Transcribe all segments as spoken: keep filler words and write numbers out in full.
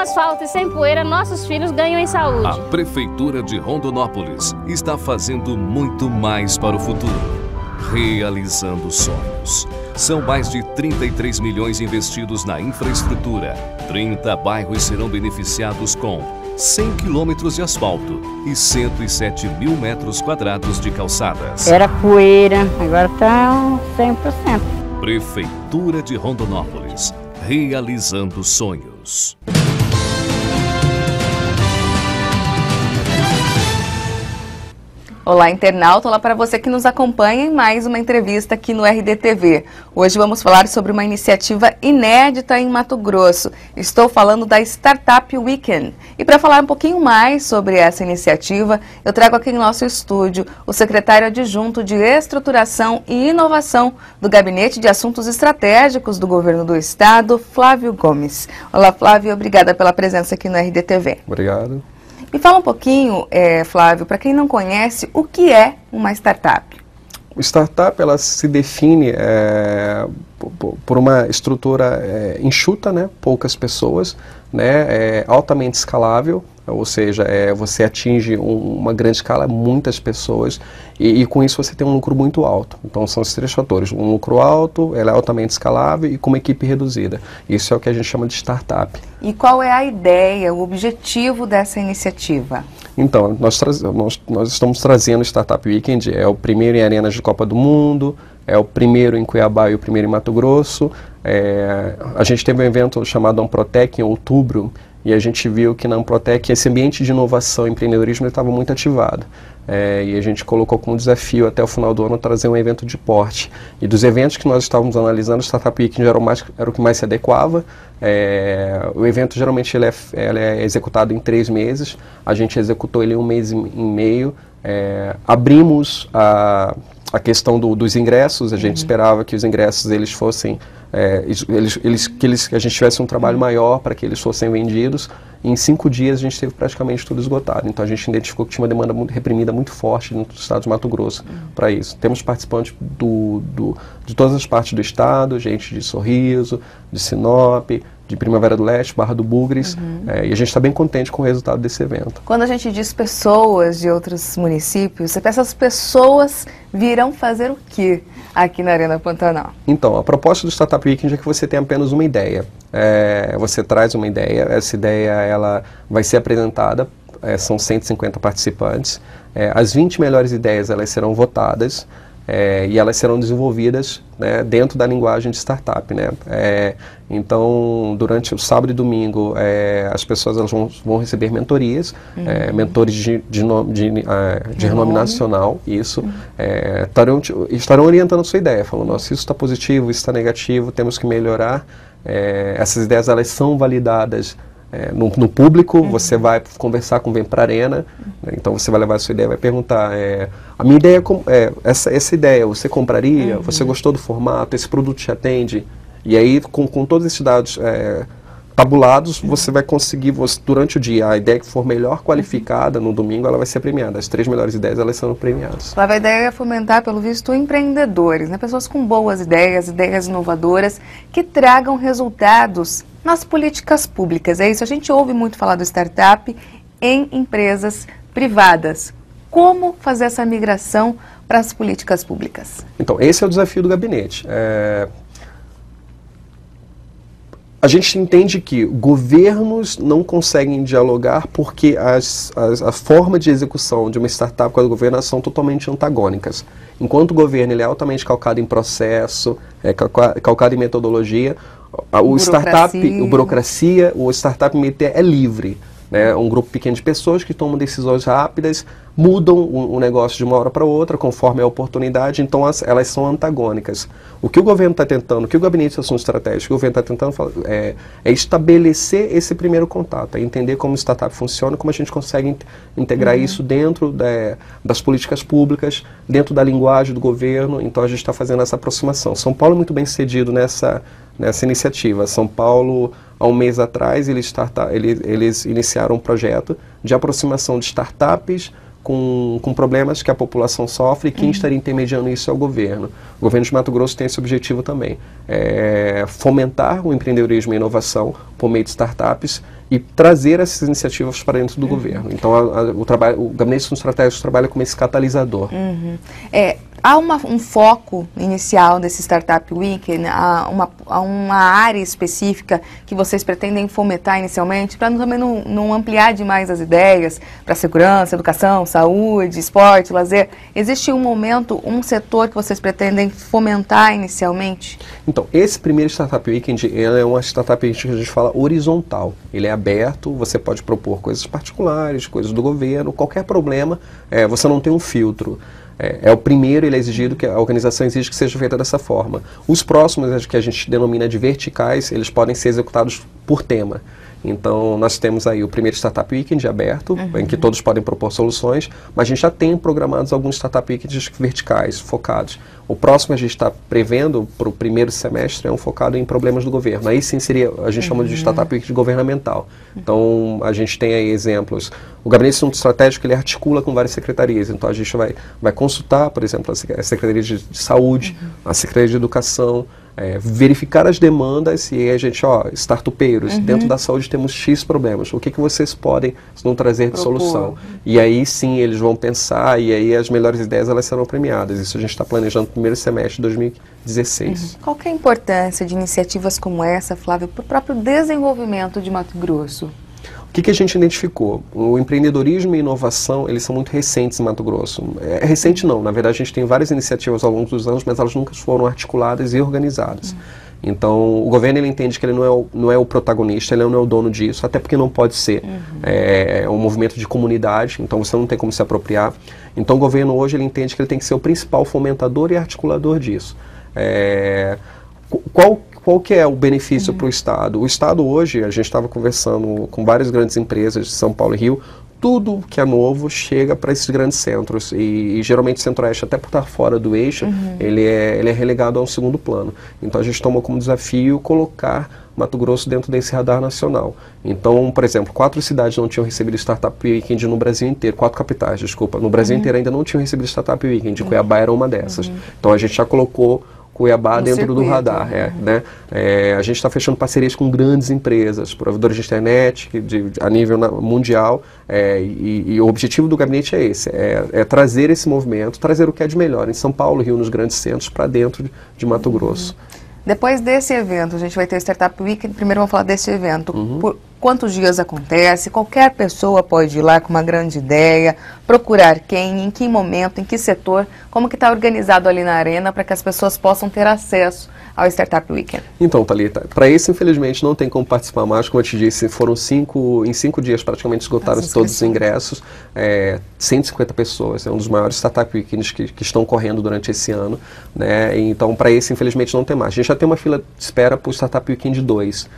asfalto e sem poeira, nossos filhos ganham em saúde. A Prefeitura de Rondonópolis está fazendo muito mais para o futuro. Realizando sonhos. São mais de trinta e três milhões investidos na infraestrutura. trinta bairros serão beneficiados com cem quilômetros de asfalto e cento e sete mil metros quadrados de calçadas. Era poeira, agora está cem por cento. Prefeitura de Rondonópolis, realizando sonhos. Olá, internauta, olá para você que nos acompanha em mais uma entrevista aqui no R D T V. Hoje vamos falar sobre uma iniciativa inédita em Mato Grosso. Estou falando da Startup Weekend. E para falar um pouquinho mais sobre essa iniciativa, eu trago aqui em nosso estúdio o secretário adjunto de Estruturação e Inovação do Gabinete de Assuntos Estratégicos do Governo do Estado, Flávio Gomes. Olá, Flávio, obrigada pela presença aqui no R D T V. Obrigado. Me fala um pouquinho, é, Flávio, para quem não conhece, o que é uma startup? O startup, ela se define é, por uma estrutura é, enxuta, né, poucas pessoas, né, é, altamente escalável, ou seja, é, você atinge um, uma grande escala, muitas pessoas, e, e com isso você tem um lucro muito alto. Então são esses três fatores, um lucro alto, ela é altamente escalável e com uma equipe reduzida. Isso é o que a gente chama de startup. E qual é a ideia, o objetivo dessa iniciativa? Então, nós, nós, nós estamos trazendo o Startup Weekend, é o primeiro em arenas de Copa do Mundo, é o primeiro em Cuiabá e o primeiro em Mato Grosso. É, a gente teve um evento chamado Amprotec em outubro, e a gente viu que na Amprotec esse ambiente de inovação e empreendedorismo estava muito ativado. É, e a gente colocou como desafio até o final do ano trazer um evento de porte. E dos eventos que nós estávamos analisando, o Startup Weekend era o, mais, era o que mais se adequava. É, o evento geralmente ele é, ele é executado em três meses, a gente executou ele em um mês e meio. É, abrimos a, a questão do, dos ingressos, a gente uhum. esperava que os ingressos eles fossem, é, eles, eles, que, eles, que a gente tivesse um trabalho uhum. maior para que eles fossem vendidos. Em cinco dias a gente teve praticamente tudo esgotado, então a gente identificou que tinha uma demanda muito reprimida muito forte no estado de Mato Grosso uhum. para isso. Temos participantes do, do, de todas as partes do estado, gente de Sorriso, de Sinop, de Primavera do Leste, Barra do Bugres, uhum. é, e a gente está bem contente com o resultado desse evento. Quando a gente diz pessoas de outros municípios, essas pessoas virão fazer o que aqui na Arena Pantanal? Então, a proposta do Startup Weekend é que você tenha apenas uma ideia. É, você traz uma ideia, essa ideia ela vai ser apresentada, é, são cento e cinquenta participantes, é, as vinte melhores ideias elas serão votadas, É, e elas serão desenvolvidas, né, dentro da linguagem de startup, né? É, então, durante o sábado e domingo, é, as pessoas elas vão, vão receber mentorias, uhum. é, mentores de, de, de, de, uh, de renome nacional, isso, uhum. é, estarão, estarão orientando a sua ideia, falando, nossa, isso está positivo, isso está negativo, temos que melhorar. É, essas ideias elas são validadas É, no, no público, uhum. você vai conversar com o Vem Pra Arena, né, então você vai levar a sua ideia, vai perguntar, é, a minha ideia é, é essa, essa ideia, você compraria? Uhum. Você gostou do formato? Esse produto te atende? E aí, com, com todos esses dados é, tabulados, uhum. você vai conseguir, você, durante o dia, a ideia que for melhor qualificada no domingo, ela vai ser premiada. As três melhores ideias, elas são premiadas. A ideia é fomentar, pelo visto, empreendedores, né? Pessoas com boas ideias, ideias inovadoras, que tragam resultados nas políticas públicas. É isso, a gente ouve muito falar do startup em empresas privadas. Como fazer essa migração para as políticas públicas? Então, esse é o desafio do gabinete. É... A gente entende que governos não conseguem dialogar porque as, as, a forma de execução de uma startup com a do governo são totalmente antagônicas. Enquanto o governo ele é altamente calcado em processo, é calcado em metodologia, o startup, a burocracia, o startup M T é livre. Né, um grupo pequeno de pessoas que tomam decisões rápidas, mudam o, o negócio de uma hora para outra, conforme a oportunidade, então as, elas são antagônicas. O que o governo está tentando, o que o Gabinete de Assuntos Estratégicos, o que o governo está tentando é, é estabelecer esse primeiro contato, é entender como o startup funciona, como a gente consegue in, integrar uhum. isso dentro da, das políticas públicas, dentro da linguagem do governo, então a gente está fazendo essa aproximação. São Paulo é muito bem sucedido nessa, nessa iniciativa. São Paulo, há um mês atrás, eles, starta, eles, eles iniciaram um projeto de aproximação de startups com, com problemas que a população sofre, e quem uhum. estaria intermediando isso é o governo. O governo de Mato Grosso tem esse objetivo também, é fomentar o empreendedorismo e a inovação por meio de startups e trazer essas iniciativas para dentro do uhum. governo. Então, a, a, o, trabalho, o Gabinete de Assuntos Estratégicos trabalha como esse catalisador. Uhum. É, há uma, um foco inicial desse Startup Weekend, há uma, há uma área específica que vocês pretendem fomentar inicialmente, para também não, não ampliar demais as ideias para segurança, educação, saúde, esporte, lazer. Existe um momento, um setor que vocês pretendem fomentar inicialmente? Então, esse primeiro Startup Weekend, ele é uma Startup Weekend que a gente fala horizontal. Ele é aberto, você pode propor coisas particulares, coisas do governo, qualquer problema, é, você não tem um filtro. É, é o primeiro, ele é exigido, que a organização exige que seja feita dessa forma. Os próximos, que a gente denomina de verticais, eles podem ser executados por tema. Então, nós temos aí o primeiro Startup Weekend aberto, uhum. em que todos podem propor soluções, mas a gente já tem programados alguns Startup Weekends verticais, focados. O próximo a gente está prevendo para o primeiro semestre é um focado em problemas do governo. Aí sim seria, a gente uhum. chama de Startup Weekend governamental. Então, a gente tem aí exemplos. O Gabinete de Assuntos Estratégicos, ele articula com várias secretarias. Então, a gente vai, vai consultar, por exemplo, a Secretaria de, de Saúde, uhum. a Secretaria de Educação, É, verificar as demandas, e aí a gente, ó, startupeiros, uhum. dentro da saúde temos X problemas, o que, que vocês podem não trazer de solução? E aí sim eles vão pensar, e aí as melhores ideias elas serão premiadas. Isso a gente está planejando no primeiro semestre de dois mil e dezesseis. Uhum. Qual que é a importância de iniciativas como essa, Flávio, para o próprio desenvolvimento de Mato Grosso? O que, que a gente identificou? O empreendedorismo e inovação, eles são muito recentes em Mato Grosso. É recente não, na verdade a gente tem várias iniciativas ao longo dos anos, mas elas nunca foram articuladas e organizadas. Uhum. Então, o governo ele entende que ele não é, o, não é o protagonista, ele não é o dono disso, até porque não pode ser. Uhum. É, é um movimento de comunidade, então você não tem como se apropriar. Então, o governo hoje ele entende que ele tem que ser o principal fomentador e articulador disso. É, qual Qual que é o benefício uhum. para o Estado? O Estado hoje, a gente estava conversando com várias grandes empresas de São Paulo e Rio, tudo que é novo chega para esses grandes centros, e, e geralmente o Centro-Oeste, até por estar fora do eixo, uhum. ele, é, ele é relegado a um segundo plano. Então a gente tomou como desafio colocar Mato Grosso dentro desse radar nacional. Então, por exemplo, quatro cidades não tinham recebido Startup Weekend no Brasil inteiro, quatro capitais, desculpa, no Brasil uhum. inteiro ainda não tinham recebido Startup Weekend, uhum. Cuiabá era uma dessas. Uhum. Então a gente já colocou Cuiabá no dentro circuito, do radar. É, né? É, a gente está fechando parcerias com grandes empresas, provedores de internet de, de, a nível na, mundial, é, e, e o objetivo do gabinete é esse, é, é trazer esse movimento, trazer o que é de melhor em São Paulo, Rio, nos grandes centros, para dentro de, de Mato Grosso. Uhum. Depois desse evento, a gente vai ter o Startup Weekend. Primeiro vamos falar desse evento. Uhum. Por quantos dias acontece? Qualquer pessoa pode ir lá com uma grande ideia, procurar quem, em que momento, em que setor, como que está organizado ali na arena para que as pessoas possam ter acesso ao Startup Weekend. Então, Thalita, para isso, infelizmente, não tem como participar mais. Como eu te disse, foram cinco, em cinco dias praticamente esgotaram todos os ingressos, é, cento e cinquenta pessoas, é um dos maiores Startup Weekends que, que estão correndo durante esse ano, né? Então, para esse, infelizmente, não tem mais. A gente já tem uma fila de espera para o Startup Weekend dois,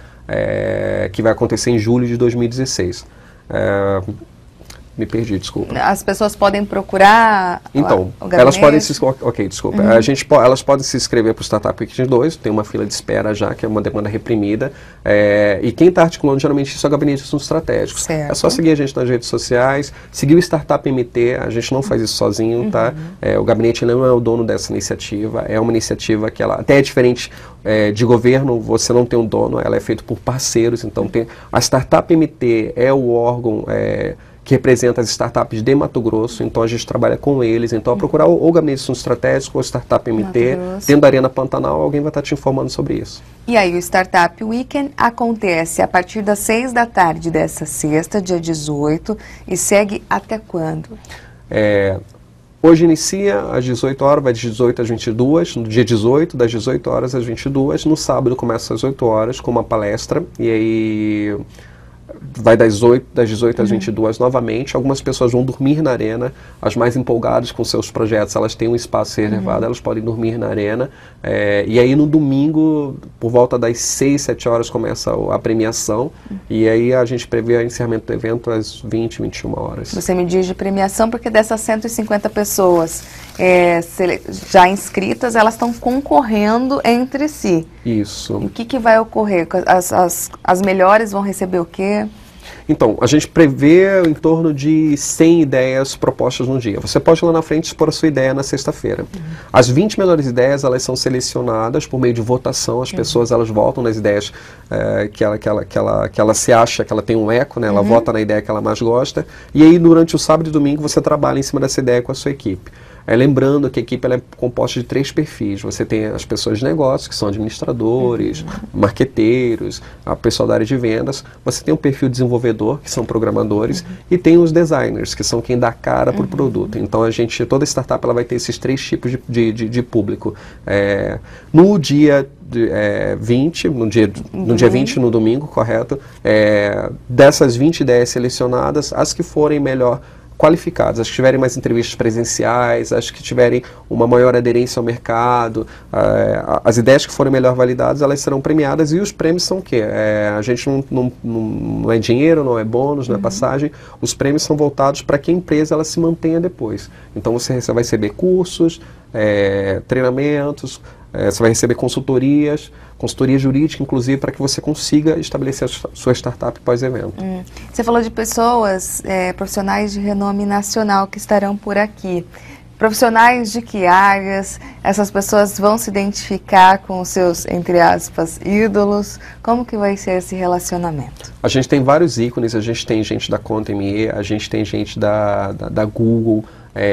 é, que vai acontecer em julho de dois mil e dezesseis. É, me perdi, desculpa. As pessoas podem procurar então, o, o elas podem se ok, desculpa. Uhum. A gente elas podem se inscrever para o Startup Weekend dois, tem uma fila de espera já, que é uma demanda reprimida. É, e quem está articulando geralmente isso é o Gabinete de Assuntos Estratégicos. Certo. É só seguir a gente nas redes sociais, seguir o Startup M T, a gente não faz isso sozinho, uhum. tá? É, o gabinete não é o dono dessa iniciativa, é uma iniciativa que ela até é diferente é, de governo, você não tem um dono, ela é feita por parceiros, então tem a Startup M T é o órgão é, que representa as startups de Mato Grosso, então a gente trabalha com eles. Então, a procurar o, o Gabinete de Assuntos Estratégicos ou Startup M T, dentro da Arena Pantanal, alguém vai estar te informando sobre isso. E aí, o Startup Weekend acontece a partir das seis da tarde dessa sexta, dia dezoito, e segue até quando? É, hoje inicia às dezoito horas, vai de dezoito às vinte e duas, no dia dezoito, das dezoito horas às vinte e duas, no sábado começa às oito horas com uma palestra, e aí vai das, oito, das dezoito às vinte e duas novamente. Algumas pessoas vão dormir na arena, as mais empolgadas com seus projetos, elas têm um espaço reservado, uhum. elas podem dormir na arena. É, e aí no domingo, por volta das seis, sete horas, começa a premiação, uhum. e aí a gente prevê o encerramento do evento às vinte, vinte e uma horas. Você me diz de premiação porque dessas cento e cinquenta pessoas é, já inscritas, elas estão concorrendo entre si. Isso. E o que, que vai ocorrer? As, as, as melhores vão receber o quê? Então, a gente prevê em torno de cem ideias propostas no dia. Você pode ir lá na frente expor a sua ideia na sexta-feira. Uhum. As vinte melhores ideias, elas são selecionadas por meio de votação. As uhum. pessoas, elas votam nas ideias é, que, ela, que, ela, que, ela, que ela se acha, que ela tem um eco, né? Ela uhum. vota na ideia que ela mais gosta. E aí, durante o sábado e domingo, você trabalha em cima dessa ideia com a sua equipe. É, lembrando que a equipe ela é composta de três perfis. Você tem as pessoas de negócios, que são administradores, uhum. marqueteiros, a pessoal da área de vendas. Você tem o perfil desenvolvedor, que são programadores, uhum. e tem os designers, que são quem dá cara para o uhum. produto. Então, a gente, toda startup ela vai ter esses três tipos de, de, de, de público. É, no dia é, vinte, no dia, uhum. no dia vinte, no domingo, correto, é, dessas vinte ideias selecionadas, as que forem melhor qualificadas, as que tiverem mais entrevistas presenciais, as que tiverem uma maior aderência ao mercado, uh, as ideias que forem melhor validadas, elas serão premiadas. E os prêmios são o quê? É, a gente não, não, não é dinheiro, não é bônus, não é passagem. Os prêmios são voltados para que a empresa ela se mantenha depois. Então você vai receber cursos, é, treinamentos, é, você vai receber consultorias, consultoria jurídica, inclusive, para que você consiga estabelecer a sua startup pós-evento. Hum. Você falou de pessoas, é, profissionais de renome nacional que estarão por aqui. Profissionais de que áreas? Essas pessoas vão se identificar com os seus, entre aspas, ídolos? Como que vai ser esse relacionamento? A gente tem vários ícones, a gente tem gente da Conta.me, a gente tem gente da, da, da Google.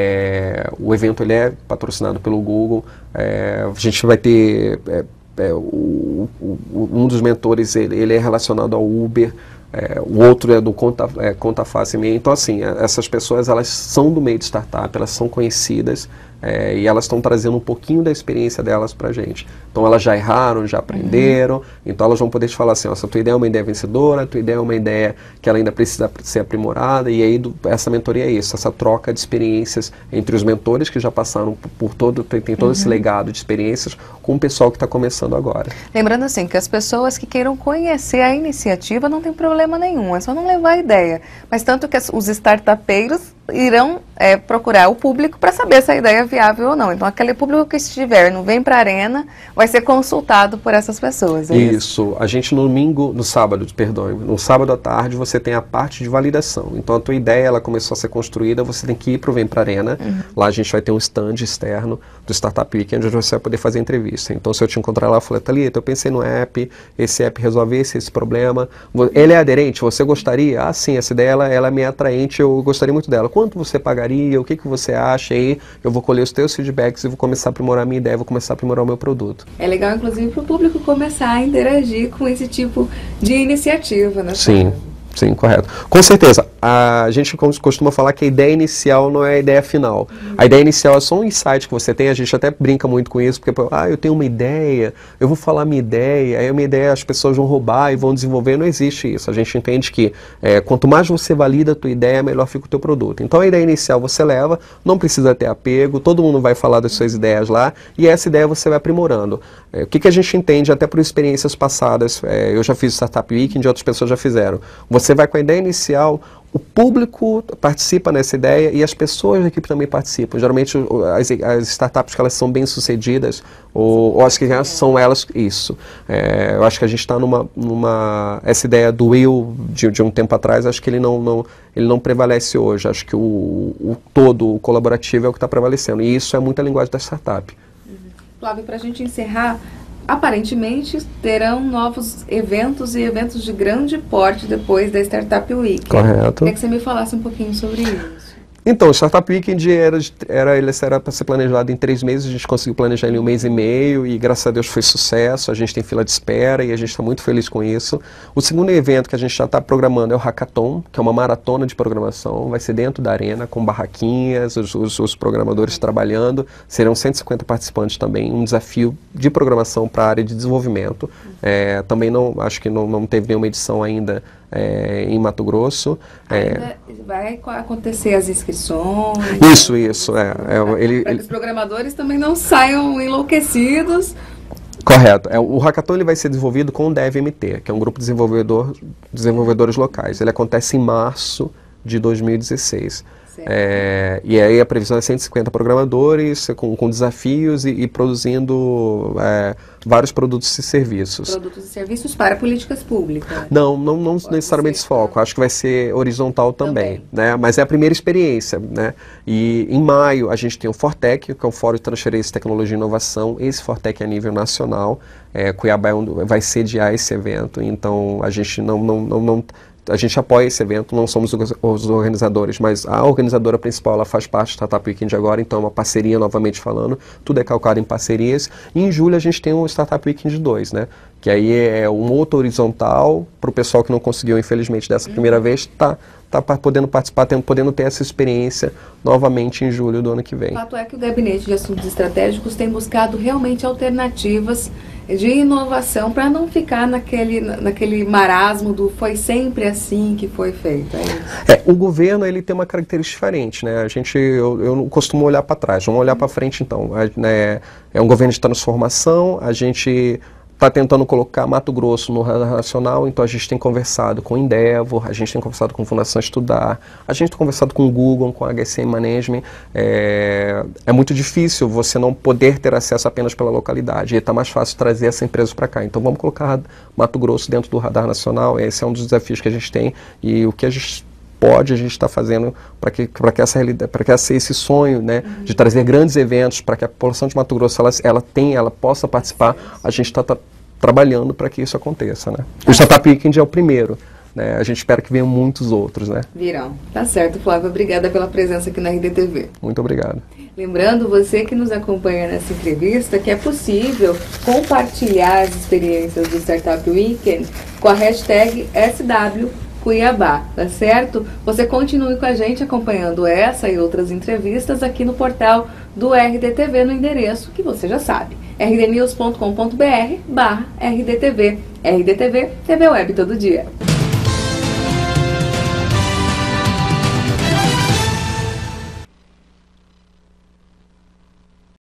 É, o evento ele é patrocinado pelo Google. É, a gente vai ter... É, É, o, o, um dos mentores ele, ele é relacionado ao Uber, é, o outro é do Conta, é, Conta Fácil. Então, assim, essas pessoas elas são do meio de startup, elas são conhecidas é, e elas estão trazendo um pouquinho da experiência delas para a gente. Então, elas já erraram, já aprenderam, uhum. então elas vão poder te falar assim, ó, essa tua ideia é uma ideia vencedora, a tua ideia é uma ideia que ela ainda precisa ser aprimorada, e aí do, essa mentoria é isso, essa troca de experiências entre os mentores que já passaram por, por todo, tem, tem todo uhum. esse legado de experiências com o pessoal que está começando agora. Lembrando assim, que as pessoas que queiram conhecer a iniciativa não tem problema nenhum, é só não levar a ideia, mas tanto que as, os startupeiros irão é, procurar o público para saber se a ideia é viável ou não. Então, aquele público que estiver, não vem para a arena, vai ser consultado por essas pessoas. É isso. isso. A gente no domingo, no sábado, perdão, no sábado à tarde, você tem a parte de validação. Então, a tua ideia, ela começou a ser construída, você tem que ir para o Vem para a Arena. Uhum. Lá a gente vai ter um stand externo do Startup Weekend, onde você vai poder fazer entrevista. Então, se eu te encontrar lá, eu falei, Thalita, eu pensei no app, esse app resolve esse, esse problema. Ele é aderente? Você gostaria? Ah, sim, essa ideia, ela, ela é meio atraente, eu gostaria muito dela. Quanto você pagaria? O que, que você acha? Aí eu vou colher os teus feedbacks e vou começar a aprimorar a minha ideia, vou começar a aprimorar o meu produto. É legal, inclusive, para o público começar a interagir com esse tipo de iniciativa, né? Sim. Sim, correto. Com certeza. A gente costuma falar que a ideia inicial não é a ideia final. Uhum. A ideia inicial é só um insight que você tem, a gente até brinca muito com isso, porque, ah, eu tenho uma ideia, eu vou falar minha ideia, aí a minha ideia as pessoas vão roubar e vão desenvolver, não existe isso. A gente entende que é, quanto mais você valida a tua ideia, melhor fica o teu produto. Então a ideia inicial você leva, não precisa ter apego, todo mundo vai falar das suas ideias lá, e essa ideia você vai aprimorando. É, o que, que a gente entende, até por experiências passadas, é, eu já fiz Startup Weekend, outras pessoas já fizeram. Você vai com a ideia inicial, o público participa nessa ideia e as pessoas da equipe também participam. Geralmente as, as startups que elas são bem sucedidas, ou, ou as que são elas, isso. É, eu acho que a gente está numa, numa... Essa ideia do eu de, de um tempo atrás, acho que ele não, não, ele não prevalece hoje. Acho que o, o todo, o colaborativo é o que está prevalecendo. E isso é muita linguagem da startup. Uhum. Flávio, para a gente encerrar, aparentemente terão novos eventos e eventos de grande porte depois da Startup Week. Correto. Queria que você me falasse um pouquinho sobre isso. Então, o Startup Weekend era, era, ele era para ser planejado em três meses, a gente conseguiu planejar em um mês e meio e graças a Deus foi sucesso, a gente tem fila de espera e a gente está muito feliz com isso. O segundo evento que a gente já está programando é o Hackathon, que é uma maratona de programação, vai ser dentro da arena, com barraquinhas, os, os, os programadores trabalhando, serão cento e cinquenta participantes também, um desafio de programação para a área de desenvolvimento. É, também não, acho que não, não teve nenhuma edição ainda É, em Mato Grosso. Ainda é, vai acontecer as inscrições? Isso, isso. É, é, ele, para ele, que os programadores também não saiam enlouquecidos. Correto. É, o Hackathon ele vai ser desenvolvido com o DevMT, que é um grupo de desenvolvedor, desenvolvedores locais. Ele acontece em março, de dois mil e dezesseis. É, e aí a previsão é cento e cinquenta programadores com, com desafios e, e produzindo é, vários produtos e serviços. Produtos e serviços para políticas públicas? Não, não, não necessariamente esse foco. Acho que vai ser horizontal também, também. Né? Mas é a primeira experiência. Né? E em maio a gente tem o Fortec, que é o Fórum de Transferência, Tecnologia e Inovação. Esse Fortec é a nível nacional. É, Cuiabá é um, vai sediar esse evento, então a gente não... não, não, não a gente apoia esse evento, não somos os organizadores, mas a organizadora principal ela faz parte do Startup Weekend agora, então é uma parceria, novamente falando, tudo é calcado em parcerias. E em julho a gente tem o Startup Weekend dois, né? Que aí é um outro horizontal, para o pessoal que não conseguiu, infelizmente, dessa primeira vez, tá, tá podendo participar, tendo, podendo ter essa experiência novamente em julho do ano que vem. O fato é que o Gabinete de Assuntos Estratégicos tem buscado realmente alternativas de inovação para não ficar naquele, naquele marasmo do foi sempre assim que foi feito. É isso? É, o governo ele tem uma característica diferente, né? A gente, eu, eu não costumo olhar para trás, vamos olhar para frente então. É, né, é um governo de transformação, a gente está tentando colocar Mato Grosso no radar nacional, então a gente tem conversado com o Endeavor, a gente tem conversado com a Fundação Estudar, a gente tem conversado com o Google, com a H C M Management. É, é muito difícil você não poder ter acesso apenas pela localidade, e está mais fácil trazer essa empresa para cá. Então vamos colocar Mato Grosso dentro do radar nacional, esse é um dos desafios que a gente tem, e o que a gente pode, a gente está fazendo para que, para que, essa, para que essa, esse sonho, né, uhum. de trazer grandes eventos, para que a população de Mato Grosso ela, ela tenha, ela possa participar, a gente está tá, trabalhando para que isso aconteça. Né? O Startup Weekend é o primeiro, né? A gente espera que venham muitos outros. Né? Virão. Tá certo, Flávio. Obrigada pela presença aqui na R D T V. Muito obrigado. Lembrando, você que nos acompanha nessa entrevista, que é possível compartilhar as experiências do Startup Weekend com a hashtag S W Cuiabá, tá certo? Você continue com a gente acompanhando essa e outras entrevistas aqui no portal do R D T V no endereço que você já sabe, r d news ponto com ponto b r barra R D T V. R D T V, T V Web todo dia.